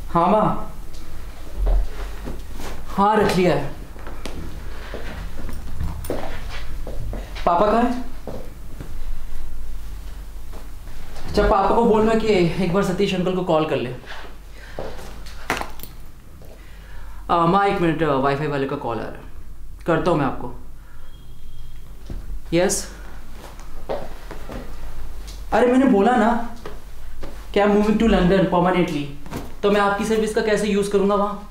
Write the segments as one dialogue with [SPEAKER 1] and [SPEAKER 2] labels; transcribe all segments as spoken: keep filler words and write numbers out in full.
[SPEAKER 1] हाँ माँ, हाँ रख लिया है। पापा कहाँ है? अच्छा, पापा को बोलना कि एक बार सतीश अंकल को कॉल कर ले। आ, माँ एक मिनट, वाईफाई वाले का कॉल आ रहा है, करता हूँ मैं आपको। यस, अरे मैंने बोला ना कि I am moving to London permanently, तो मैं आपकी सर्विस का कैसे यूज़ करूँगा वहाँ।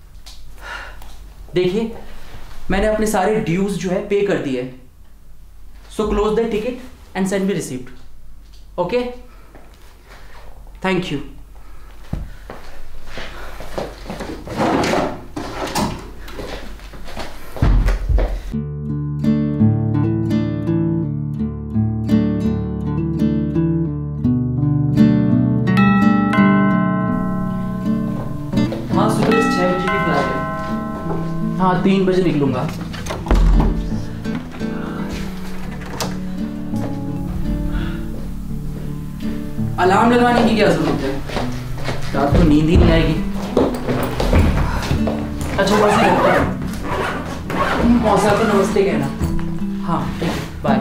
[SPEAKER 1] देखिए, मैंने अपने सारे ड्यूज जो है पे कर दिए, so close the ticket and send me receipt. Okay, thank you. हाँ, सुबह छह बजे की फ्लाइट है। हाँ, तीन बजे निकलूंगा। अलार्म लगाने की क्या जरूरत है, रात को नींद ही नहीं आएगी। अच्छा बस ही रखता हूँ, मौसा को नमस्ते कहना। हाँ ठीक है, बाय।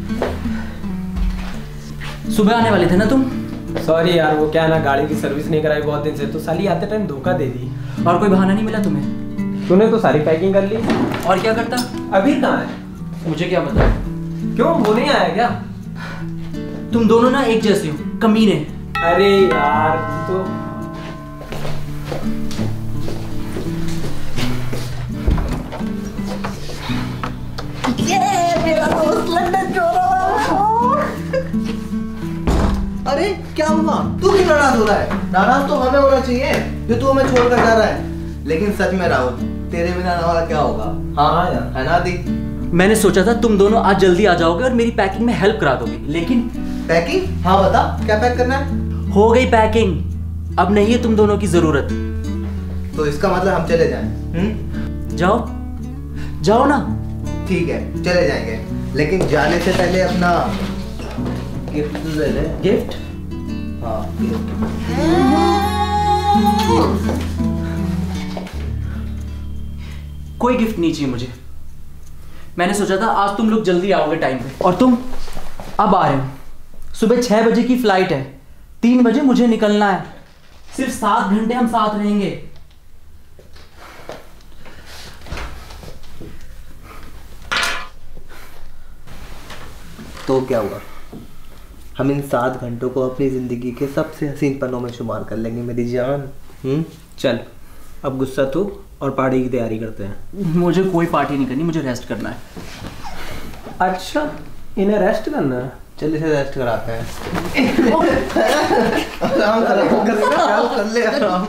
[SPEAKER 1] सुबह आने वाले थे ना तुम?
[SPEAKER 2] सॉरी यार, वो क्या है ना, गाड़ी की सर्विस नहीं कराई बहुत दिन से, तो साली आते टाइम धोखा दे दी।
[SPEAKER 1] और कोई बहाना नहीं मिला तुम्हें?
[SPEAKER 2] तूने तो सारी पैकिंग कर ली।
[SPEAKER 1] और क्या करता?
[SPEAKER 2] अभी कहाँ है?
[SPEAKER 1] मुझे क्या पता। क्यों,
[SPEAKER 2] वो नहीं आया क्या?
[SPEAKER 1] तुम दोनों ना एक जैसे हो, कमीने।
[SPEAKER 2] अरे यार तो
[SPEAKER 3] ये मेरा दोस्त लंदन छोड़ा। अरे क्या हुआ, तू क्यों नाराज हो रहा है? नाराज तो हमें होना चाहिए जो तू हमें छोड़कर जा रहा है। लेकिन सच में राहुल, तेरे बिना हमारा क्या होगा? हाँ यार, है ना दी?
[SPEAKER 1] मैंने सोचा था तुम दोनों आज जल्दी आ जाओगे और मेरी पैकिंग में हेल्प करा दोगे, लेकिन
[SPEAKER 3] पैकिंग? हाँ बता, क्या पैक करना है?
[SPEAKER 1] हो गई पैकिंग, अब नहीं है तुम दोनों की जरूरत।
[SPEAKER 3] तो इसका मतलब हम चले जाएं? हम्म,
[SPEAKER 1] जाओ जाओ ना।
[SPEAKER 3] ठीक है, चले जाएंगे, लेकिन जाने से पहले अपना गिफ्ट ले ले।
[SPEAKER 1] गिफ्ट?
[SPEAKER 3] हाँ गिफ्ट।
[SPEAKER 1] कोई गिफ्ट नहीं चाहिए मुझे। मैंने सोचा था आज तुम लोग जल्दी आओगे टाइम पे, और तुम अब आ रहे हो। सुबह छह बजे की फ्लाइट है, तीन बजे मुझे निकलना है। सिर्फ सात घंटे हम साथ रहेंगे।
[SPEAKER 3] तो क्या हुआ, हम इन सात घंटों को अपनी जिंदगी के सबसे हसीन पन्नों में शुमार कर लेंगे मेरी जान। हम्म,
[SPEAKER 2] चल अब गुस्सा तू और पार्टी की तैयारी करते हैं।
[SPEAKER 1] मुझे कोई पार्टी नहीं करनी, मुझे रेस्ट करना है।
[SPEAKER 2] अच्छा, इन्हें रेस्ट करना है?
[SPEAKER 3] चल इसे रेस्ट कराते हैं। आराम कर आराम कर ले आराम।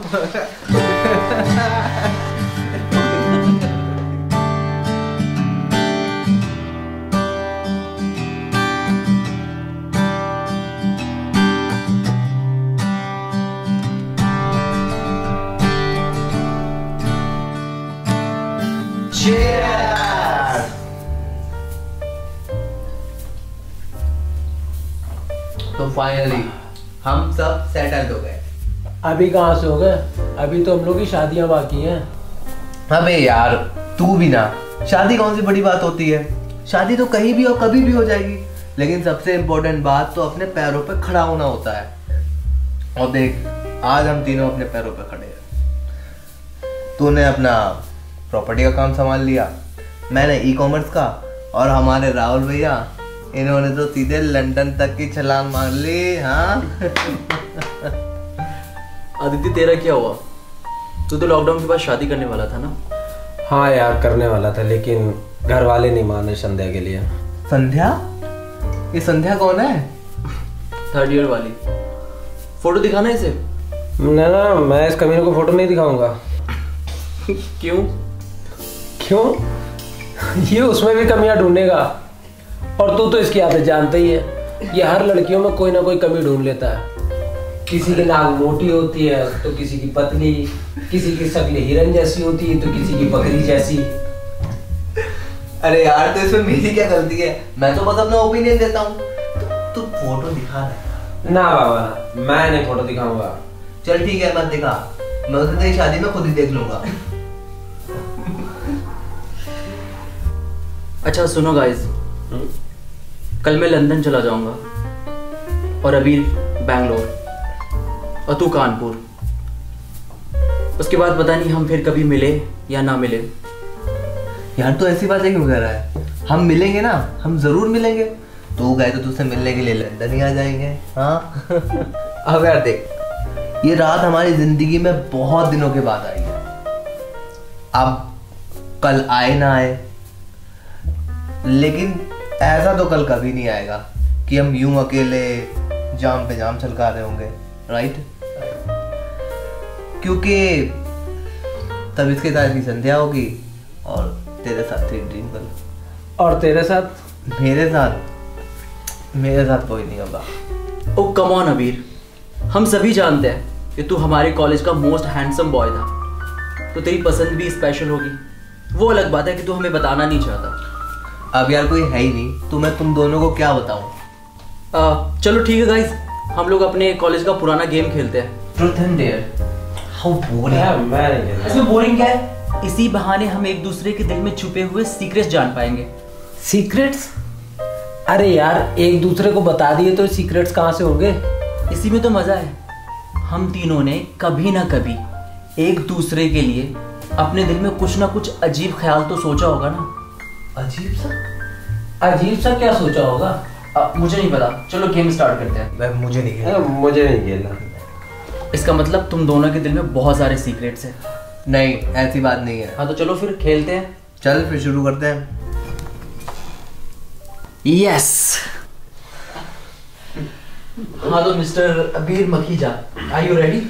[SPEAKER 3] तो फाइनली हम सब सेटल्ड हो गए।
[SPEAKER 2] अभी कहाँ से हो गए, अभी तो हम लोग की शादियां बाकी हैं।
[SPEAKER 3] अबे यार तू भी ना, शादी कौन सी बड़ी बात होती है? शादी तो कहीं भी और कभी भी हो जाएगी, लेकिन सबसे इम्पोर्टेंट बात तो अपने पैरों पे खड़ा होना होता है। और देख, आज हम तीनों अपने पैरों पे खड़े हैं। तूने अपना प्रॉपर्टी का काम संभाल लिया, मैंने ई कॉमर्स का, और हमारे राहुल भैया, इन्होंने तो सीधे लंदन तक की छलांग मार ली। हाँ
[SPEAKER 1] आदित्य, तेरा क्या हुआ? तू तो लॉकडाउन के बाद शादी करने वाला था ना?
[SPEAKER 2] हाँ यार, करने वाला था, लेकिन घर वाले नहीं माने संध्या के लिए।
[SPEAKER 3] संध्या? ये संध्या कौन है?
[SPEAKER 1] थर्ड ईयर वाली। फोटो दिखाना इसे।
[SPEAKER 2] ना ना, मैं इस कमीने को फोटो नहीं दिखाऊंगा।
[SPEAKER 1] क्यों?
[SPEAKER 2] क्यों? ये उसमें भी कमियां ढूंढेगा, और तू तो इसकी आदत जानता ही है। ये हर लड़कियों में कोई ना कोई कमी ढूंढ लेता है। किसी की नाक मोटी होती है तो किसी की पतली, किसी की शक्ल हिरन जैसी होती है तो किसी की बकरी जैसी।
[SPEAKER 3] अरे यार, तो इसमें मेरी क्या गलती है? मैं तो बस अपना ओपिनियन देता हूँ। तू फोटो दिखा रहा है?
[SPEAKER 2] ना बाबा, मैं नहीं फोटो दिखाऊंगा।
[SPEAKER 3] चल ठीक है, मत दिखा। मैं उसे तेरी शादी में खुद ही देख लूंगा।
[SPEAKER 1] अच्छा सुनो गाइस, कल मैं लंदन चला जाऊंगा और अबीर बैंगलोर और तू कानपुर। उसके बाद पता नहीं हम फिर कभी मिले या ना मिले।
[SPEAKER 3] यार तू ऐसी बातें क्यों कह रहा है? हम मिलेंगे ना, हम जरूर मिलेंगे। तू गए तो तुझसे मिलने के लिए लंदन ही आ जाएंगे। हाँ अब यार देख, ये रात हमारी जिंदगी में बहुत दिनों के बाद आई है। अब कल आए ना आए, लेकिन ऐसा तो कल कभी नहीं आएगा कि हम यूं अकेले जाम पे जाम छलका रहे होंगे, राइट? क्योंकि तब इसके साथ की संध्या होगी और तेरे साथ थी ड्रीम गर्ल।
[SPEAKER 2] और तेरे साथ?
[SPEAKER 3] मेरे साथ मेरे साथ कोई नहीं होगा।
[SPEAKER 1] ओ कम ऑन अबीर, हम सभी जानते हैं कि तू हमारे कॉलेज का मोस्ट हैंडसम बॉय था, तो तेरी पसंद भी स्पेशल होगी। वो अलग बात है कि तू हमें बताना नहीं चाहता।
[SPEAKER 3] अब यार कोई है ही नहीं तो मैं तुम दोनों को क्या बताऊं?
[SPEAKER 1] आ, चलो ठीक है गाइस, हम लोग अपने कॉलेज का पुराना गेम खेलते हैं, truth and dare.
[SPEAKER 3] How boring.
[SPEAKER 2] मैं नहीं खेलना।
[SPEAKER 1] इसमें बोरिंग क्या है? इसी बहाने हम एक दूसरे के दिल में छुपे हुए सीक्रेट्स जान पाएंगे।
[SPEAKER 2] सीक्रेट्स? अरे यार एक दूसरे को बता दिए तो सीक्रेट्स कहाँ से होंगे?
[SPEAKER 1] इसी में तो मजा है। हम तीनों ने कभी ना कभी एक दूसरे के लिए अपने दिल में कुछ ना कुछ अजीब ख्याल तो सोचा होगा ना।
[SPEAKER 3] अजीब सा?
[SPEAKER 2] अजीब सा क्या सोचा होगा?
[SPEAKER 1] आ, मुझे नहीं पता, चलो गेम स्टार्ट करते हैं।
[SPEAKER 3] मैं मुझे नहीं खेलना।
[SPEAKER 2] मुझे नहीं खेलना।
[SPEAKER 1] इसका मतलब तुम दोनों के दिल में बहुत सारे सीक्रेट्स हैं।
[SPEAKER 3] नहीं, ऐसी बात नहीं है।
[SPEAKER 1] हाँ तो चलो फिर खेलते हैं।
[SPEAKER 3] चल फिर शुरू करते हैं।
[SPEAKER 1] यस। हाँ तो मिस्टर अबीर मखीजा, आर यू रेडी?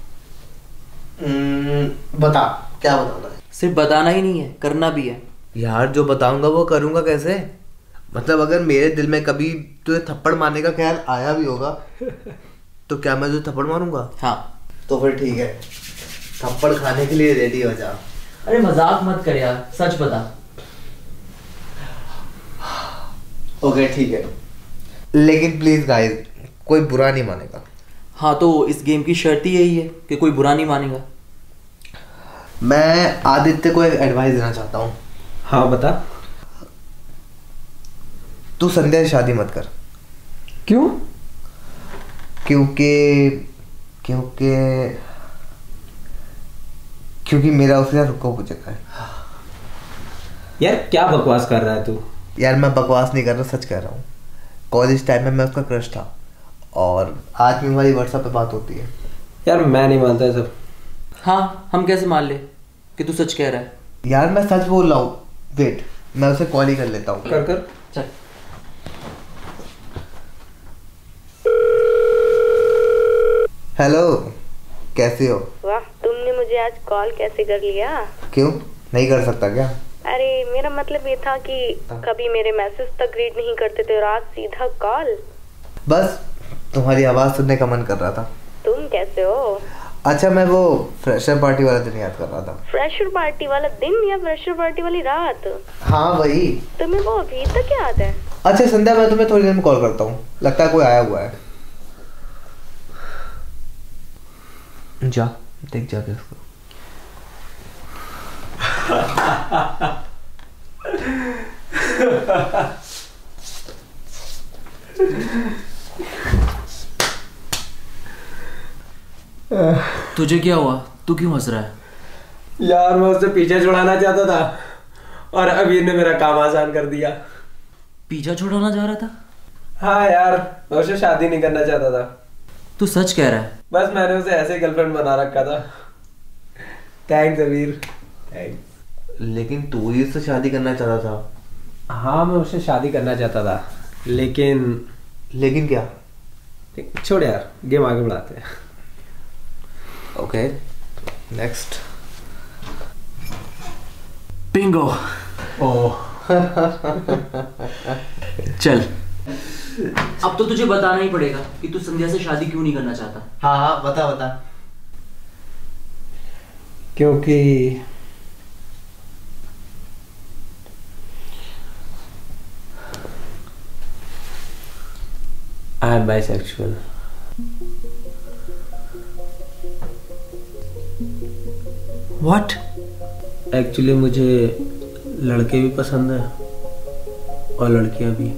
[SPEAKER 3] बता, क्या बताना है?
[SPEAKER 1] सिर्फ बताना ही नहीं है, करना भी है।
[SPEAKER 3] यार जो बताऊंगा वो करूंगा कैसे? मतलब अगर मेरे दिल में कभी तुझे थप्पड़ मारने का ख्याल आया भी होगा तो क्या मैं तुझे थप्पड़ मारूंगा?
[SPEAKER 1] हाँ
[SPEAKER 3] तो फिर ठीक है, थप्पड़ खाने के लिए रेडी हो जा।
[SPEAKER 1] अरे मजाक मत कर यार, सच बता।
[SPEAKER 3] ओके ठीक है, लेकिन प्लीज गाइस कोई बुरा नहीं मानेगा।
[SPEAKER 1] हाँ तो इस गेम की शर्त ही यही है कि कोई बुरा नहीं मानेगा।
[SPEAKER 3] मैं आदित्य को एक एडवाइस देना चाहता हूँ।
[SPEAKER 2] हाँ बता।
[SPEAKER 3] तू संध्या से शादी मत कर।
[SPEAKER 2] क्यों?
[SPEAKER 3] क्योंकि क्योंकि क्योंकि मेरा उसके साथ रुको हो चुका है।
[SPEAKER 2] यार क्या बकवास कर रहा है तू?
[SPEAKER 3] यार मैं बकवास नहीं कर रहा, सच कह रहा हूँ। कॉलेज टाइम में मैं उसका क्रश था और आज भी हमारी व्हाट्सएप पे बात होती है।
[SPEAKER 2] यार मैं नहीं मानता ये सब।
[SPEAKER 1] हाँ हम कैसे मान ले कि तू सच कह रहा है?
[SPEAKER 3] यार मैं सच बोल रहा हूँ। वेट, मैं उसे कॉल ही कर लेता हूँ।
[SPEAKER 2] कर कर।
[SPEAKER 1] चल।
[SPEAKER 3] हेलो, कैसे हो?
[SPEAKER 4] वाह, तुमने मुझे आज कॉल कैसे कर लिया?
[SPEAKER 3] क्यों नहीं कर सकता क्या?
[SPEAKER 4] अरे मेरा मतलब ये था कि कभी मेरे मैसेज तक रीड नहीं करते थे और आज सीधा कॉल।
[SPEAKER 3] बस तुम्हारी आवाज सुनने का मन कर रहा था।
[SPEAKER 4] तुम कैसे हो?
[SPEAKER 3] अच्छा, मैं वो फ्रेशर पार्टी वाला दिन याद कर रहा था।
[SPEAKER 4] फ्रेशर पार्टी वाला दिन या फ्रेशर पार्टी वाली रात?
[SPEAKER 3] हाँ वही।
[SPEAKER 4] तुम्हें वो अभी तक याद है?
[SPEAKER 3] अच्छा संध्या, मैं तुम्हें थोड़ी देर में कॉल करता हूँ, लगता है कोई आया हुआ है। जा देख जाके उसको।
[SPEAKER 1] तुझे क्या हुआ? तू क्यों हंस रहा है?
[SPEAKER 2] यार मैं उससे पीछे छुड़ाना चाहता था और अबीर ने मेरा काम आसान कर दिया।
[SPEAKER 1] पीछा छुड़ाना जा रहा था?
[SPEAKER 2] हाँ यार, मैं उससे शादी नहीं करना चाहता था।
[SPEAKER 1] तू सच कह रहा है?
[SPEAKER 2] बस मैंने उसे ऐसे गर्लफ्रेंड बना रखा था। थैंक्स अबीर, थैंक्स।
[SPEAKER 3] लेकिन तू ही उससे शादी करना चाहता था।
[SPEAKER 2] हाँ मैं उससे शादी करना चाहता था, लेकिन
[SPEAKER 3] लेकिन क्या?
[SPEAKER 2] छोड़ यार, गेम आगे बढ़ाते हैं।
[SPEAKER 3] Okay next.
[SPEAKER 1] बिंगो।
[SPEAKER 2] ओह
[SPEAKER 1] चल, अब तो तुझे बताना ही पड़ेगा कि तू संध्या से शादी क्यों नहीं करना चाहता।
[SPEAKER 3] हाँ हाँ बता बता।
[SPEAKER 2] क्योंकि I am bisexual.
[SPEAKER 1] What?
[SPEAKER 2] Actually मुझे लड़के भी पसंद हैं और लड़कियां भी।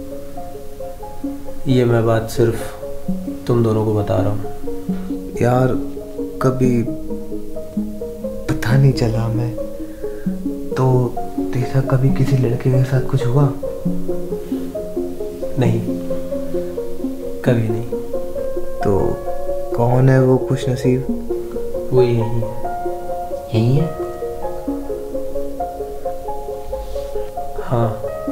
[SPEAKER 2] ये मैं बात सिर्फ तुम दोनों को बता रहा हूँ।
[SPEAKER 3] यार कभी पता नहीं चला, मैं तो तेरा कभी किसी लड़के के साथ कुछ हुआ?
[SPEAKER 2] नहीं, कभी नहीं।
[SPEAKER 3] तो कौन है वो खुश नसीब?
[SPEAKER 2] वो यही है।
[SPEAKER 1] यही है?
[SPEAKER 2] हाँ।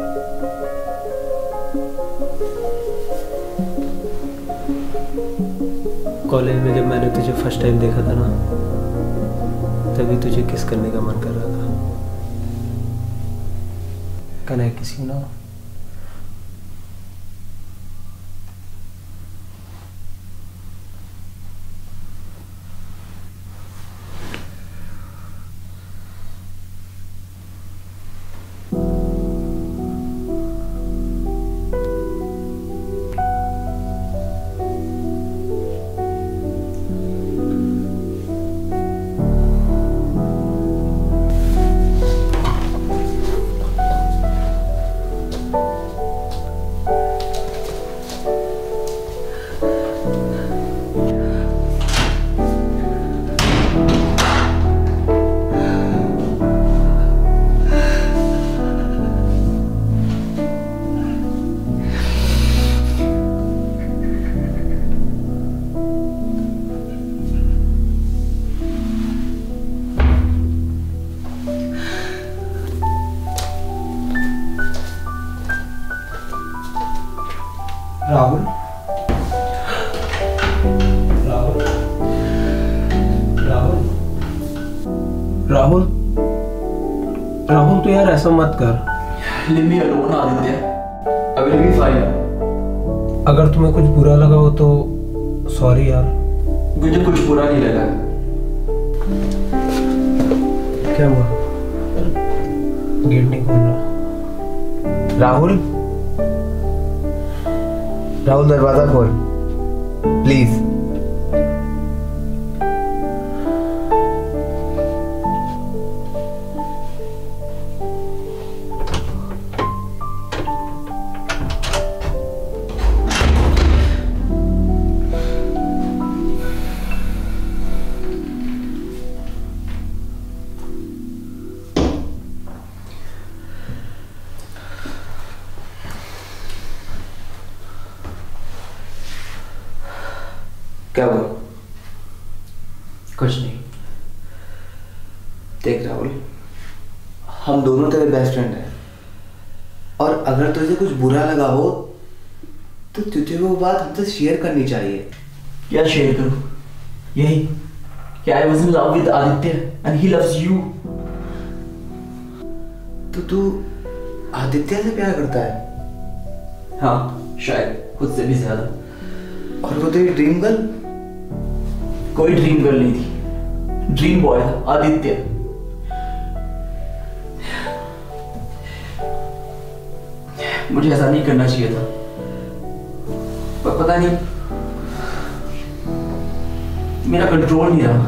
[SPEAKER 2] कॉलेज में जब मैंने तुझे फर्स्ट टाइम देखा था ना, तभी तुझे किस करने का मन कर रहा था। Can I kiss you now?
[SPEAKER 3] Rahul,
[SPEAKER 2] Rahul, Rahul, Rahul, Rahul तो यार ऐसा मत कर।
[SPEAKER 1] Leave me alone, Aditya. I will be fine.
[SPEAKER 2] अगर तुम्हें कुछ बुरा लगा हो तो सॉरी यार।
[SPEAKER 1] मुझे कुछ बुरा नहीं लगा।
[SPEAKER 2] क्या हुआ? गेट नहीं खोल रहा।
[SPEAKER 3] राहुल, राहुल दरवाजा खोल प्लीज। क्या हुआ?
[SPEAKER 1] कुछ नहीं।
[SPEAKER 3] देख राहुल, हम दोनों तेरे बेस्ट फ्रेंड हैं, और अगर तुझे कुछ बुरा लगा हो तो तुझे वो बात हमसे शेयर करनी चाहिए।
[SPEAKER 1] क्या शेयर करूं? यही कि I was in love with Aditya and he loves you.
[SPEAKER 3] तो तू आदित्य से प्यार करता है?
[SPEAKER 1] हाँ, शायद खुद से भी ज्यादा।
[SPEAKER 3] और वो तेरी ड्रीम गर्ल?
[SPEAKER 1] कोई ड्रीम गर्ल नहीं थी, ड्रीम बॉय था आदित्य। मुझे ऐसा नहीं करना चाहिए था, पर पता नहीं मेरा कंट्रोल नहीं रहा।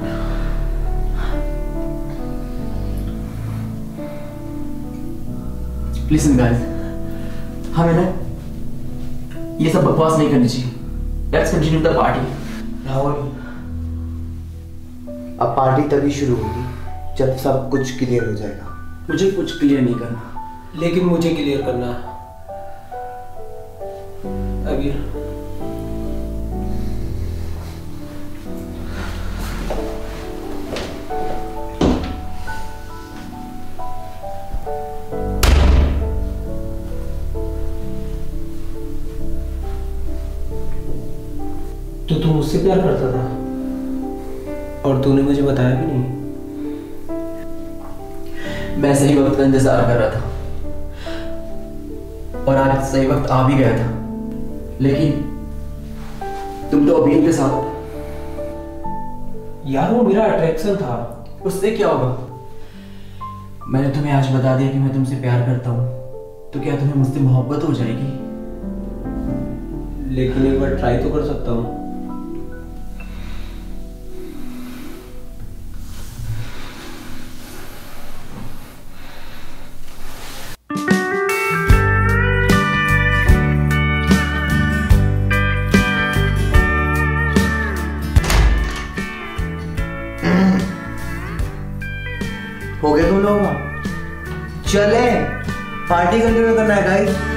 [SPEAKER 1] लिसन गाइस, हमें ना ये सब बकवास नहीं करनी चाहिए। Let's continue the party.
[SPEAKER 3] Rahul, अब पार्टी तभी शुरू होगी जब सब कुछ क्लियर हो जाएगा।
[SPEAKER 1] मुझे कुछ क्लियर नहीं करना,
[SPEAKER 2] लेकिन मुझे क्लियर करना है। अबीर, तो तू मुझसे प्यार करता था और तूने मुझे बताया भी नहीं।
[SPEAKER 1] मैं सही वक्त का इंतजार कर रहा था और आज सही वक्त आ भी गया था, लेकिन तुम तो अबीर के साथ।
[SPEAKER 2] यार वो मेरा अट्रैक्शन था।
[SPEAKER 1] उससे क्या होगा? मैंने तुम्हें आज बता दिया कि मैं तुमसे प्यार करता हूँ, तो क्या तुम्हें मुझसे मोहब्बत हो जाएगी?
[SPEAKER 2] लेकिन एक बार ट्राई तो कर सकता हूँ।
[SPEAKER 3] हो गए तुम लोग? चले पार्टी कंटिन्यू करना है गाइस।